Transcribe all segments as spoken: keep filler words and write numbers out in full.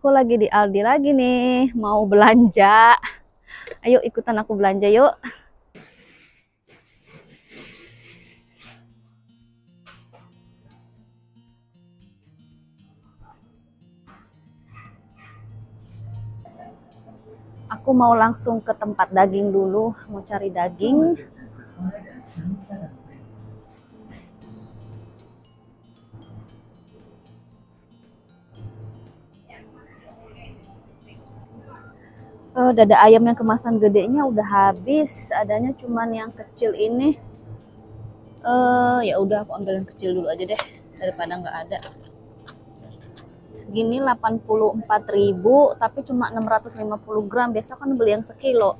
Aku lagi di Aldi lagi nih, mau belanja. Ayo ikutan aku belanja yuk. Aku mau langsung ke tempat daging dulu, mau cari daging. Uh, dada ayam yang kemasan gedenya udah habis, adanya cuman yang kecil ini. Uh, ya udah aku ambil yang kecil dulu aja deh daripada nggak ada. Segini delapan puluh empat ribu tapi cuma enam ratus lima puluh gram. Biasa kan beli yang sekilo.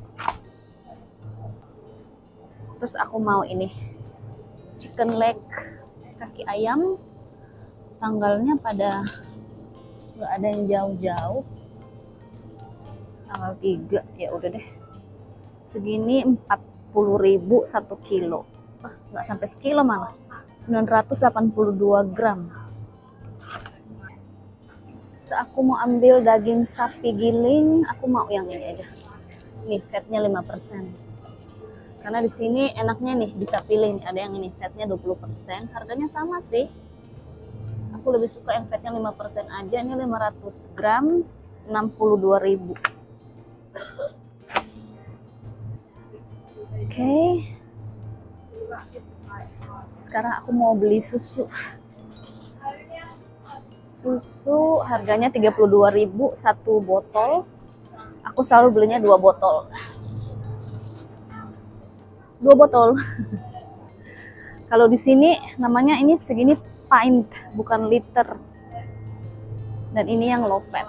Terus aku mau ini chicken leg, kaki ayam. Tanggalnya pada nggak ada yang jauh-jauh. Tanggal tiga, ya udah deh. Segini empat puluh ribu satu kilo. Ah, nggak sampai sekilo malah. sembilan ratus delapan puluh dua gram. Terus aku mau ambil daging sapi giling, aku mau yang ini aja. Nih, fatnya lima persen. Karena di sini enaknya nih bisa pilih nih, ada yang ini fatnya dua puluh persen. Harganya sama sih. Aku lebih suka yang fatnya lima persen aja. Ini lima ratus gram, enam puluh dua ribu. Oke. Okay. Sekarang aku mau beli susu. Susu harganya tiga puluh dua ribu satu botol. Aku selalu belinya dua botol. Dua botol. Kalau di sini namanya ini segini pint, bukan liter. Dan ini yang low fat.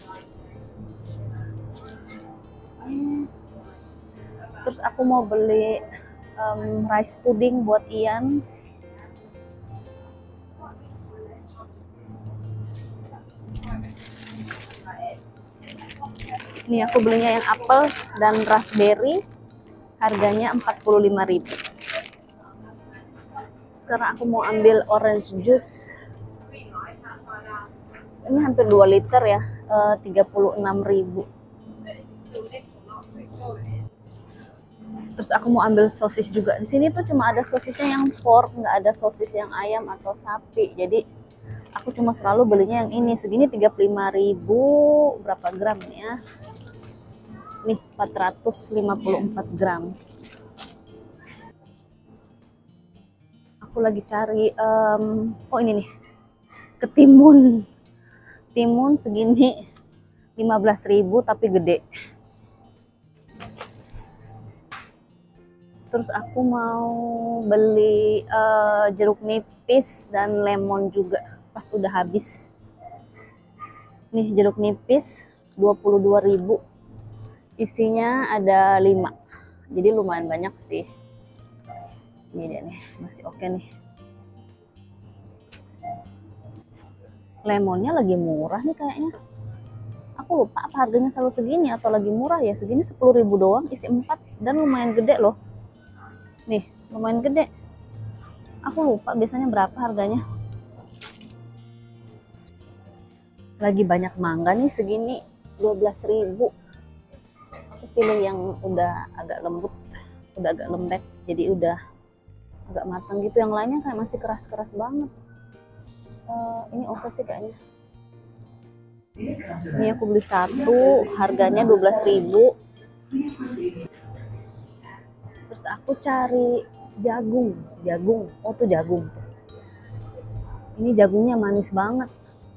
Terus aku mau beli um, rice pudding buat Ian. Ini aku belinya yang apel dan raspberry. Harganya empat puluh lima ribu. Sekarang aku mau ambil orange juice. Ini hampir dua liter ya, tiga puluh enam ribu. Terus aku mau ambil sosis juga. Di sini tuh cuma ada sosisnya yang pork, nggak ada sosis yang ayam atau sapi. Jadi aku cuma selalu belinya yang ini. Segini tiga puluh lima ribu. Berapa gram nih ya? Nih empat ratus lima puluh empat gram. Aku lagi cari um, oh ini nih, ketimun. Timun segini lima belas ribu tapi gede. Terus aku mau beli uh, jeruk nipis dan lemon juga pas udah habis. Nih jeruk nipis dua puluh dua ribu. Isinya ada lima. Jadi lumayan banyak sih. Ini dia nih, masih oke nih. Lemonnya lagi murah nih kayaknya. Aku lupa apa harganya selalu segini atau lagi murah ya. Segini sepuluh ribu doang, isi empat dan lumayan gede loh. Nih, lumayan gede. Aku lupa biasanya berapa harganya. Lagi banyak mangga nih, segini dua belas ribu. Aku pilih yang udah agak lembut, udah agak lembek, jadi udah agak matang gitu. Yang lainnya kayak masih keras-keras banget. Uh, ini oke sih kayaknya. Ini aku beli satu, harganya dua belas ribu. Terus aku cari jagung, jagung. Oh tuh jagung. Ini jagungnya manis banget.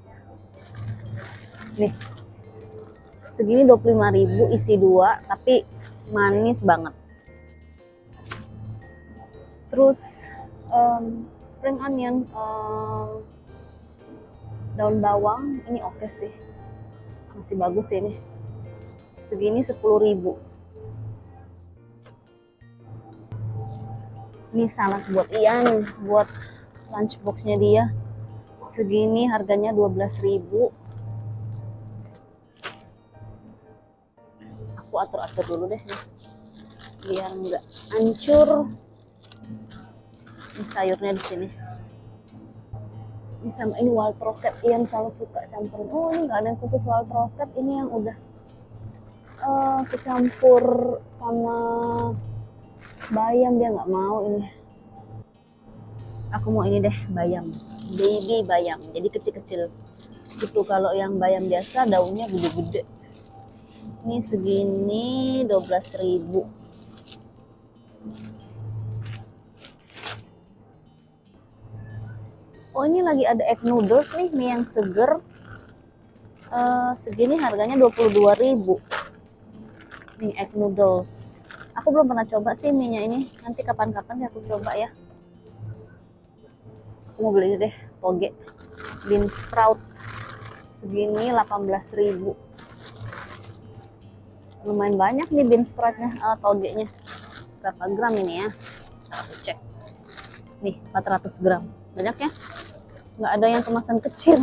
Nih, segini dua puluh lima ribu, isi dua, tapi manis banget. Terus um, spring onion, um, daun bawang, ini oke sih, masih bagus ini. Segini sepuluh ribu. Ini salad buat Ian, buat lunchboxnya dia. Segini harganya dua belas ribu. Aku atur-atur dulu deh nih, biar nggak hancur. Ini sayurnya di sini. Ini sama ini wild rocket, Ian selalu suka campurin. Oh ini nggak ada yang khusus wild rocket, ini yang udah uh, kecampur sama bayam, dia nggak mau ini. Aku mau ini deh, bayam, baby bayam, jadi kecil-kecil gitu. Kalau yang bayam biasa daunnya gede-gede. Ini segini dua belas ribu. Oh ini lagi ada egg noodles nih, mie yang seger. Uh, segini harganya dua puluh dua ribu. Nih egg noodles. Aku belum pernah coba sih mie-nya ini. Nanti kapan-kapan ya aku coba ya. Aku mau beli deh toge bean sprout. Segini delapan belas ribu. Lumayan banyak nih bean sproutnya, uh, togenya. Berapa gram ini ya? Aku cek. Nih empat ratus gram. Banyak ya? Nggak ada yang kemasan kecil.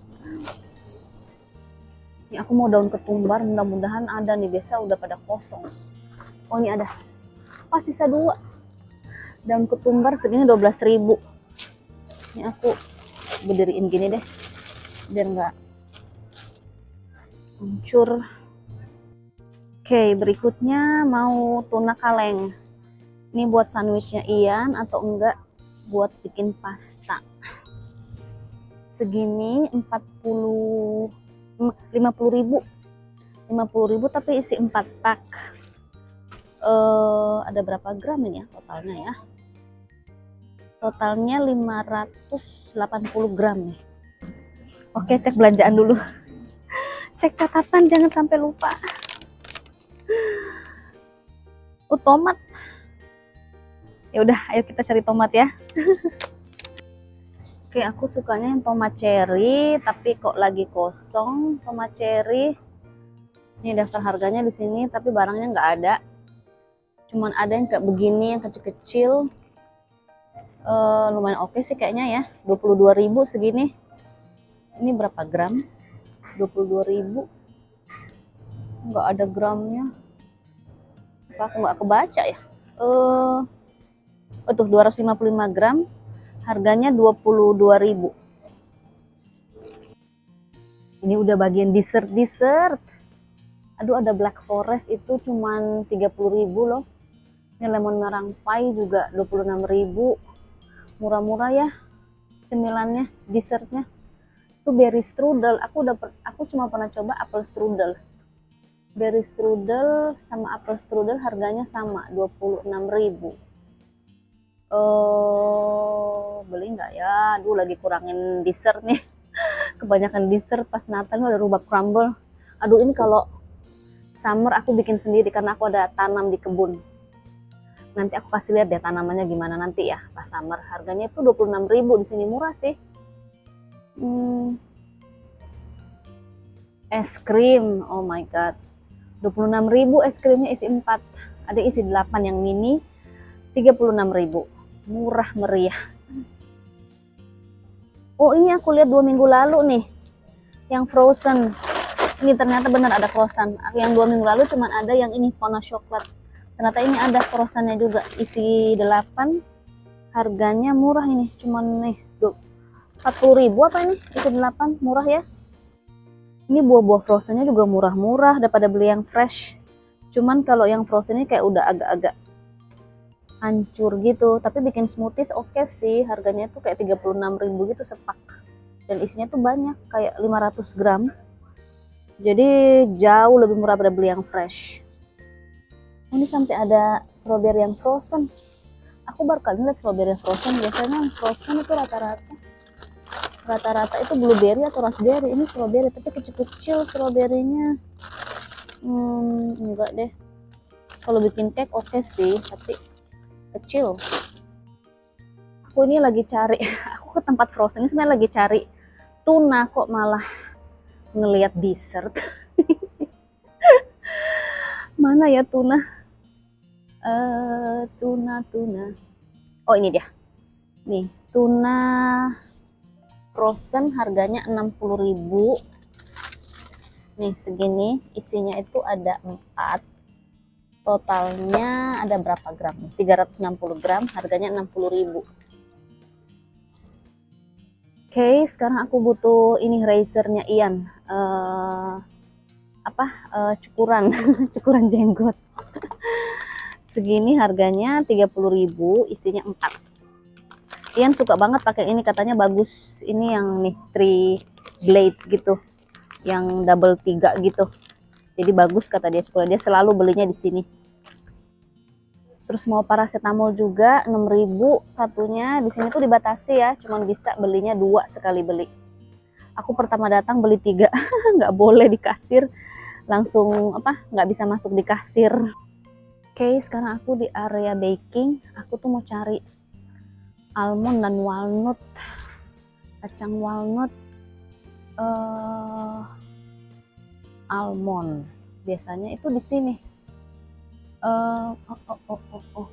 Ini aku mau daun ketumbar, mudah-mudahan ada nih, biasa udah pada kosong. Oh ini ada, pas sisa dua. Daun ketumbar segini dua belas ribu. Ini aku berdiriin gini deh, biar nggak hancur. Oke, berikutnya mau tuna kaleng. Ini buat sandwichnya Ian atau enggak buat bikin pasta. Segini empat puluh, lima puluh ribu. lima puluh ribu tapi isi empat pak. Uh, ada berapa gram ini ya totalnya ya? Totalnya lima ratus delapan puluh gram nih. Oke, cek belanjaan dulu. Cek catatan jangan sampai lupa. Oh, tomat. Ya udah, ayo kita cari tomat ya. Oke, aku sukanya yang tomat cherry, tapi kok lagi kosong tomat cherry. Ini daftar harganya di sini, tapi barangnya nggak ada. Cuman ada yang kayak begini, yang kecil-kecil. Uh, lumayan oke sih kayaknya ya, dua puluh dua ribu segini. Ini berapa gram? dua puluh dua ribu. Nggak ada gramnya. Apa aku nggak kebaca ya? Uh, oh tuh, dua ratus lima puluh lima gram. Harganya dua puluh dua ribu. Ini udah bagian dessert-dessert. Aduh, ada black forest itu cuman tiga puluh ribu loh. Ini lemon meringue pie juga dua puluh enam ribu. Murah-murah ya cemilannya, dessertnya. Itu berry strudel. Aku udah aku cuma pernah coba apple strudel. Berry strudel sama apple strudel harganya sama, dua puluh enam ribu. Uh, beli nggak ya? Aduh, lagi kurangin dessert nih. Kebanyakan dessert pas Natal ada rhubarb crumble. Aduh, ini kalau summer aku bikin sendiri karena aku ada tanam di kebun. Nanti aku kasih lihat deh tanamannya gimana nanti ya pas summer. Harganya itu dua puluh enam ribu, di sini murah sih. Hmm. Es krim, oh my god. dua puluh enam ribu es krimnya isi empat. Ada isi delapan yang mini, tiga puluh enam ribu. Murah meriah. Oh ini aku lihat dua minggu lalu nih, yang frozen. Ini ternyata benar ada frozen. Yang dua minggu lalu cuman ada yang ini Fona coklat. Ternyata ini ada frozennya juga, isi delapan. Harganya murah ini, cuman nih empat puluh ribu apa ini? Isi delapan, murah ya. Ini buah-buah frozennya juga murah-murah daripada beli yang fresh. Cuman kalau yang frozen ini kayak udah agak-agak hancur gitu, tapi bikin smoothies oke okay sih. Harganya tuh kayak tiga puluh enam ribu gitu sepak, dan isinya tuh banyak, kayak lima ratus gram, jadi jauh lebih murah daripada beli yang fresh. Ini sampai ada strawberry yang frozen. Aku baru kali lihat strawberry yang frozen. Biasanya yang frozen itu rata-rata rata-rata itu blueberry atau raspberry. Ini strawberry tapi kecil-kecil strawberrynya. Hmm, enggak deh, kalau bikin cake oke okay sih, tapi kecil. Aku ini lagi cari, aku ke tempat frozen ini sebenarnya lagi cari tuna, kok malah ngelihat dessert. Mana ya tuna? Uh, tuna tuna. Oh ini dia. Nih tuna frozen harganya enam puluh ribu. Nih segini, isinya itu ada empat. Totalnya ada berapa gram? tiga ratus enam puluh gram, harganya enam puluh ribu. Oke, sekarang aku butuh ini razornya Ian. Uh, apa? Uh, cukuran, cukuran jenggot. Segini harganya tiga puluh ribu, isinya empat. Ian suka banget pakai ini, katanya bagus. Ini yang nih three blade gitu, yang double tiga gitu. Jadi bagus kata dia, dia selalu belinya di sini. Terus mau paracetamol juga enam ribu satunya. Di sini tuh dibatasi ya, cuman bisa belinya dua sekali beli. Aku pertama datang beli tiga, nggak boleh di kasir, langsung apa nggak bisa masuk di kasir. Oke, sekarang aku di area baking. Aku tuh mau cari almond dan walnut, kacang walnut, uh, almond. Biasanya itu di sini. Uh, oh, oh, oh, oh, oh.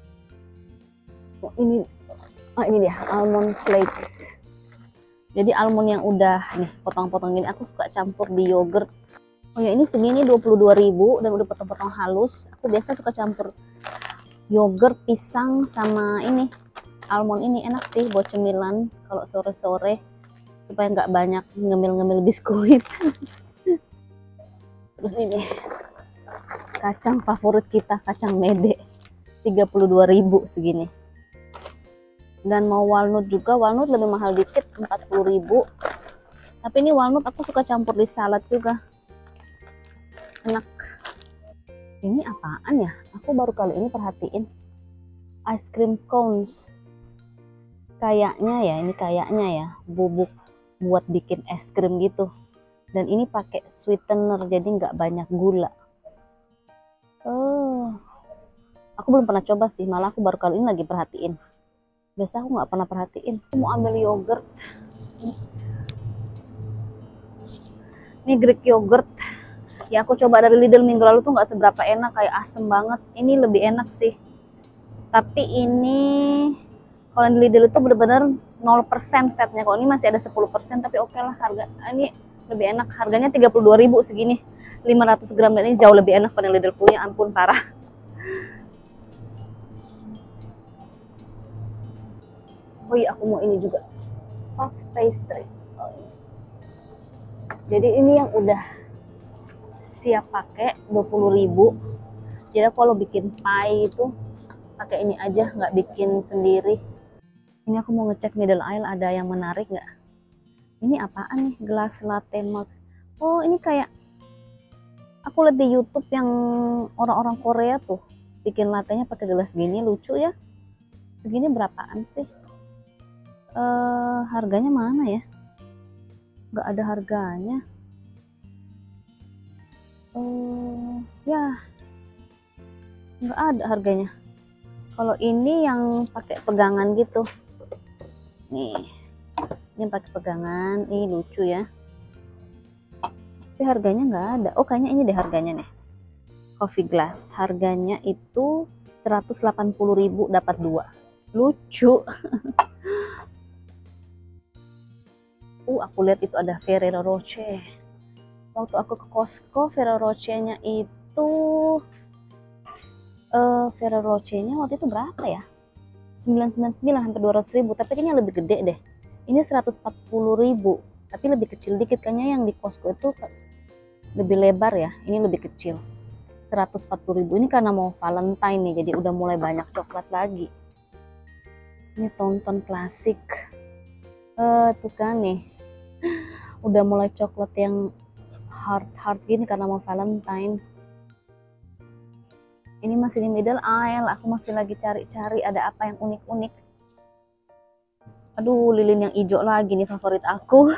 oh ini, oh ini dia almond flakes. Jadi almond yang udah nih potong-potong gini, aku suka campur di yogurt. Oh ya, ini segini dua puluh dua ribu dan udah potong-potong halus. Aku biasa suka campur yogurt, pisang sama ini almond. Ini enak sih buat cemilan kalau sore-sore supaya nggak banyak ngemil-ngemil biskuit. Terus ini kacang favorit kita, kacang mede, tiga puluh dua ribu segini. Dan mau walnut juga, walnut lebih mahal dikit, empat puluh ribu. Tapi ini walnut aku suka campur di salad juga. Enak. Ini apaan ya? Aku baru kali ini perhatiin. Ice cream cones. Kayaknya ya, ini kayaknya ya, bubuk buat bikin es krim gitu. Dan ini pakai sweetener, jadi nggak banyak gula. Oh, aku belum pernah coba sih, malah aku baru kali ini lagi perhatiin. Biasa aku nggak pernah perhatiin. Aku mau ambil yogurt. Ini Greek yogurt. Ya aku coba dari Lidl minggu lalu tuh nggak seberapa enak, kayak asem banget. Ini lebih enak sih. Tapi ini kalau di Lidl itu bener-bener nol persen fatnya. Kalau ini masih ada sepuluh persen, tapi oke lah harga. Ini lebih enak. Harganya tiga puluh dua ribu segini. lima ratus gram, dan ini jauh lebih enak pada Lidl punya, ampun parah. Oh iya, aku mau ini juga. Puff pastry. Oh, ini. Jadi ini yang udah siap pakai dua puluh ribu. Jadi kalau bikin pie itu pakai ini aja, nggak bikin sendiri. Ini aku mau ngecek middle aisle ada yang menarik nggak. Ini apaan nih? Gelas latte max. Oh, ini kayak aku lihat di YouTube yang orang-orang Korea tuh bikin lattenya pakai gelas gini, lucu ya. Segini berapaan sih? Uh, harganya mana ya? Nggak ada harganya. Uh, ya, nggak ada harganya. Kalau ini yang pakai pegangan gitu, nih, ini pakai pegangan, ini lucu ya. Tapi harganya nggak ada. Oh, kayaknya ini deh harganya nih. Coffee glass, harganya itu seratus delapan puluh ribu dapat dua. Lucu. uh, aku lihat itu ada Ferrero Rocher. Waktu aku ke Costco, Ferrero Rocher-nya itu uh, Ferrero Rocher-nya waktu itu berapa ya? sembilan ratus sembilan puluh sembilan hampir dua ratus ribu, tapi kayaknya lebih gede deh. Ini seratus empat puluh ribu, tapi lebih kecil dikit. Kayaknya yang di Costco itu lebih lebar ya, ini lebih kecil. seratus empat puluh ribu. Ini karena mau Valentine nih, jadi udah mulai banyak coklat lagi. Ini tonton klasik. Eh, tuh kan nih. Udah mulai coklat yang hard-hard gini karena mau Valentine. Ini masih di middle aisle, aku masih lagi cari-cari ada apa yang unik-unik. Aduh, lilin yang hijau lagi nih favorit aku.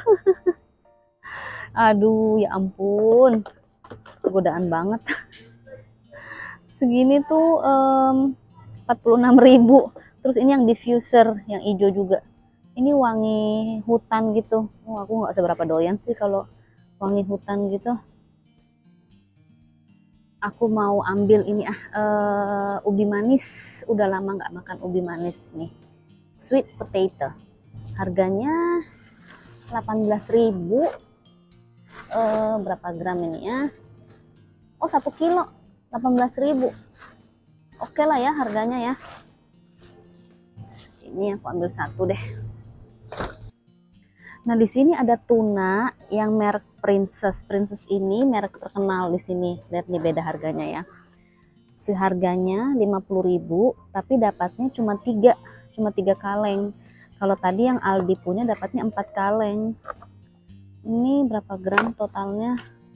Aduh, ya ampun. Godaan banget. Segini tuh um, empat puluh enam ribu. Terus ini yang diffuser, yang hijau juga. Ini wangi hutan gitu. Oh, aku nggak seberapa doyan sih kalau wangi hutan gitu. Aku mau ambil ini ah uh, ubi manis. Udah lama nggak makan ubi manis nih. Sweet potato. Harganya delapan belas ribu. Uh, berapa gram ini ya? Oh, satu kilo. delapan belas ribu. Oke lah ya harganya ya. Ini aku ambil satu deh. Nah, di sini ada tuna yang merek Princess. Princess ini merek terkenal di sini. Lihat nih beda harganya ya. Si harganya lima puluh ribu, tapi dapatnya cuma tiga, cuma tiga kaleng. Kalau tadi yang Aldi punya dapatnya empat kaleng. Ini berapa gram totalnya?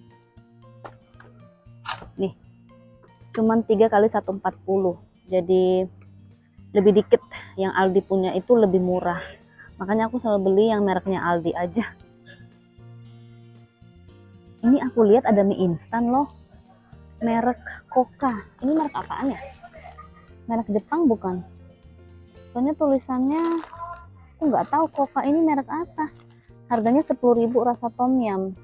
Nih, cuman tiga kali seratus empat puluh. Jadi lebih dikit. Yang Aldi punya itu lebih murah. Makanya aku selalu beli yang mereknya Aldi aja. Ini aku lihat ada mie instan loh. Merek Koka. Ini merek apaan ya? Merek Jepang bukan? Soalnya tulisannya aku nggak tahu Koka ini merek apa. Harganya sepuluh ribu rasa tom yum.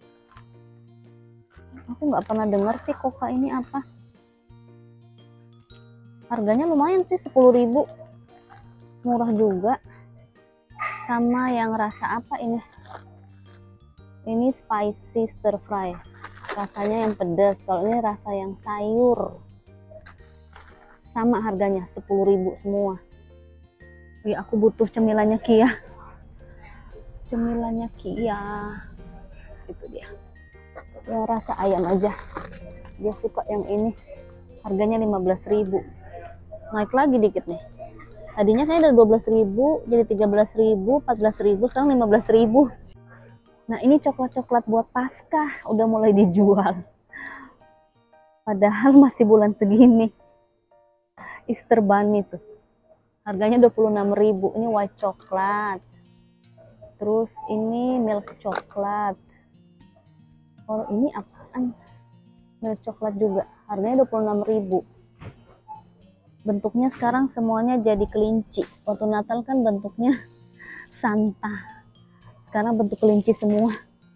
Aku nggak pernah dengar sih Koka ini apa. Harganya lumayan sih sepuluh ribu. Murah juga. Sama yang rasa apa ini? Ini spicy stir fry. Rasanya yang pedas. Kalau ini rasa yang sayur. Sama harganya sepuluh ribu semua. Ya, aku butuh cemilannya Kia. Cemilannya Kia. Itu dia. Yang rasa ayam aja. Dia suka yang ini. Harganya lima belas ribu. Naik lagi dikit nih. Tadinya kayaknya dari dua belas ribu jadi tiga belas ribu, empat belas ribu, sekarang lima belas ribu. Nah, ini coklat-coklat buat Paskah udah mulai dijual. Padahal masih bulan segini. Easter bunny tuh. Harganya dua puluh enam ribu. Ini white coklat. Terus ini milk coklat. Oh, ini apaan? Milk coklat juga. Harganya dua puluh enam ribu. Bentuknya sekarang semuanya jadi kelinci. Waktu Natal kan bentuknya Santa. Sekarang bentuk kelinci semua.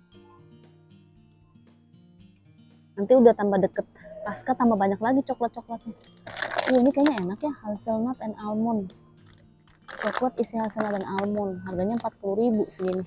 Nanti udah tambah deket Paskah, tambah banyak lagi coklat-coklatnya. Uh, ini kayaknya enak ya, hazelnut and almond. Coklat isi hazelnut dan almond. Harganya empat puluh ribu segini.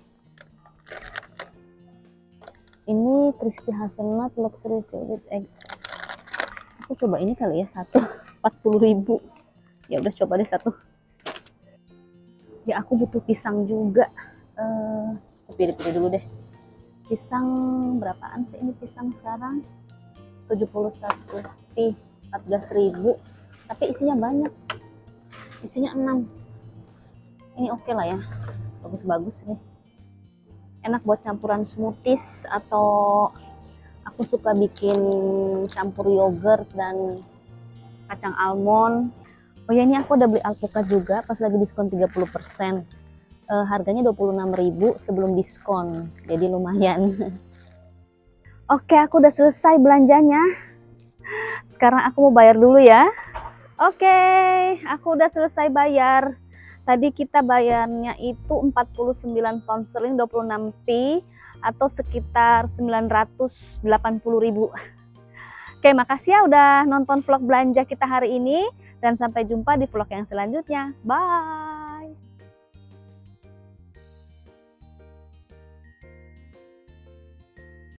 Ini crispy hazelnut luxury with eggs. Aku coba ini kali ya, satu. empat puluh ribu. Ya udah, coba deh satu. Ya, aku butuh pisang juga. Uh, pilih-pilih dulu deh. Pisang berapaan sih ini pisang sekarang? tujuh puluh satu. Ih, empat belas ribu. Tapi isinya banyak. Isinya enam. Ini oke okay lah ya. Bagus-bagus nih. Enak buat campuran smoothies, atau aku suka bikin campur yogurt dan kacang almond. Oh ya, ini aku udah beli alpukat juga pas lagi diskon tiga puluh persen. E, harganya dua puluh enam ribu sebelum diskon. Jadi lumayan. Oke, aku udah selesai belanjanya. Sekarang aku mau bayar dulu ya. Oke, aku udah selesai bayar. Tadi kita bayarnya itu empat puluh sembilan pound sterling, dua puluh enam p, atau sekitar sembilan ratus delapan puluh ribu. Oke, makasih ya udah nonton vlog belanja kita hari ini, dan sampai jumpa di vlog yang selanjutnya. Bye!